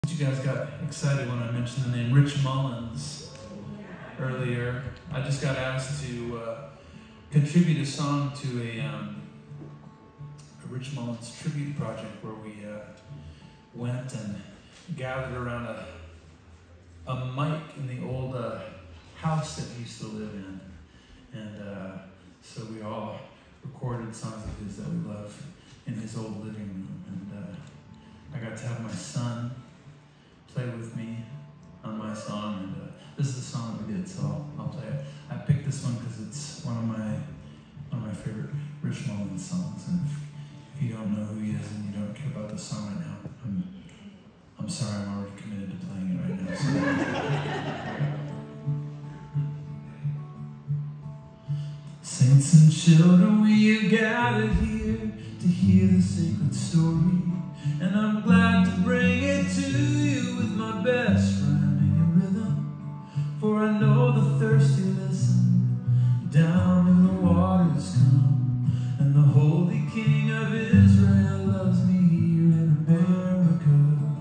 You guys got excited when I mentioned the name Rich Mullins earlier. I just got asked to contribute a song to a Rich Mullins tribute project where we went and gathered around a mic in the old house that he used to live in. And so we all recorded songs of his that we love in his old living room. And I got to have my son play with me on my song, and this is the song that we did, so I'll play it. I picked this one because it's one of my favorite Rich Mullins songs, and if you don't know who he is and you don't care about the song right now, I'm sorry, I'm already committed to playing it right now. So. Saints and children, we are gathered here to hear the sacred story, and I'm glad to bring it to you with my best rhyming and rhythm. For I know the thirsty listen, down to the waters come, and the holy King of Israel loves me here in America.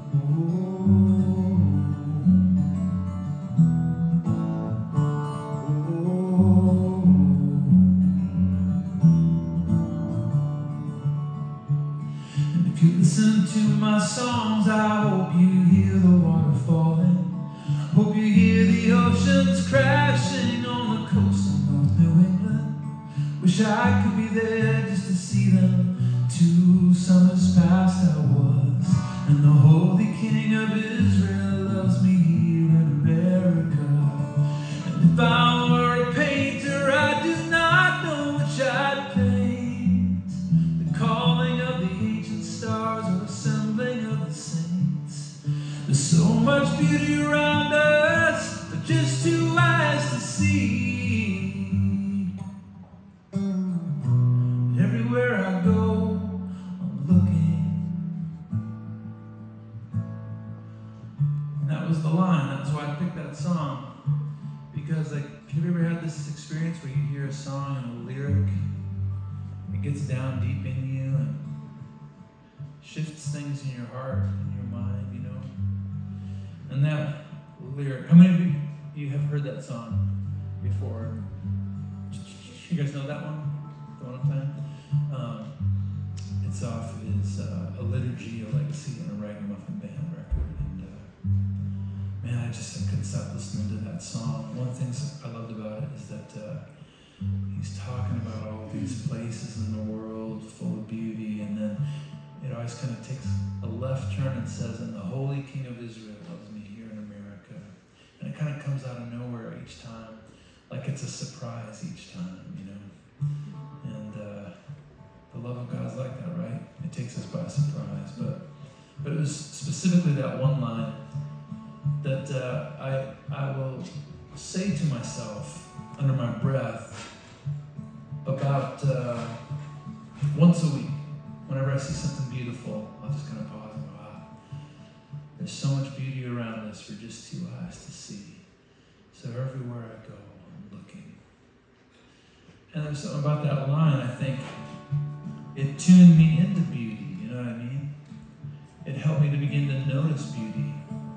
If you listen to my songs, I hope you hear the water falling. Hope you hear the oceans crashing on the coast of North New England. Wish I could be there just to see them. 2 summers past I was, and the holy King of Israel loves me here in America. And if I were a painter, I do not know which I'd paint. The calling of the ancient stars or assembling of the saints. There's so much beauty around us for just 2 eyes to see. Everywhere I go, I'm looking. And that was the line. That's why I picked that song. Because, like, have you ever had this experience where you hear a song and a lyric, it gets down deep in you and shifts things in your heart and your mind, you know? And that lyric, how many of you have heard that song before? You guys know that one? The one I'm playing? It's off his A Liturgy, A Legacy, and a Ragamuffin Band record. And man, I couldn't stop listening to that song. One of the things I loved about it is that he's talking about all these places in the world full of beauty, and then it always kind of takes a left turn and says, and the holy King of Israel loves me here in America. And it kind of comes out of nowhere each time, like it's a surprise each time, you know? And the love of God's like that, right? It takes us by surprise. But it was specifically that one line that I will say to myself under my breath about once a week. Whenever I see something beautiful, I'll just kind of pause and go, wow, there's so much beauty around us for just 2 eyes to see. So everywhere I go, I'm looking. And there's something about that line, I think, it tuned me into beauty, you know what I mean? It helped me to begin to notice beauty.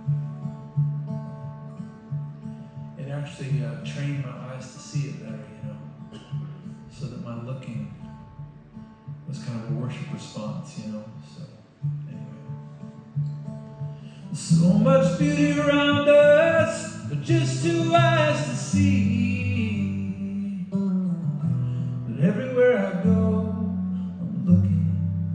It actually trained my eyes to see it better, you know, so that my looking was kind of a worship response, you know. So anyway, so much beauty around us for just 2 eyes to see. But everywhere I go, I'm looking.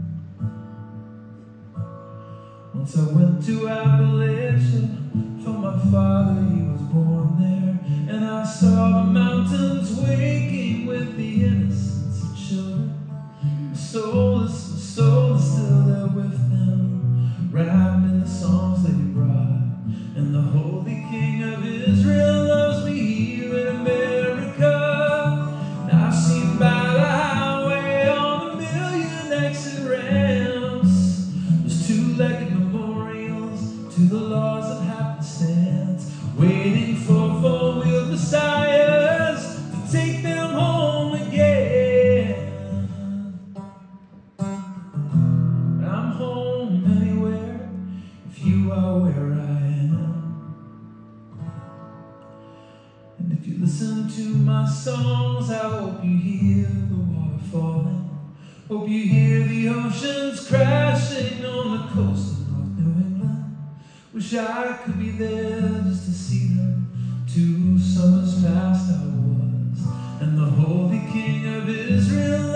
Once I went to Appalachia for my father, he was born there, and I saw the mountains waking with the innocence of children. My soul is still there with them, wrapped in the songs they brought. And the holy King of Israel loves me here in America. And I've seen by the highway on 1,000,000 exit ramps those 2-legged memorials to the laws of happenstance, waiting for 4-wheeled messiahs to take them home again. I'm home anywhere if you are where I am. And if you listen to my songs, I hope you hear the water falling. Hope you hear the oceans crashing on the coast of North New England. Wish I could be there just to see them. 2 summers past I was, and the Holy King of Israel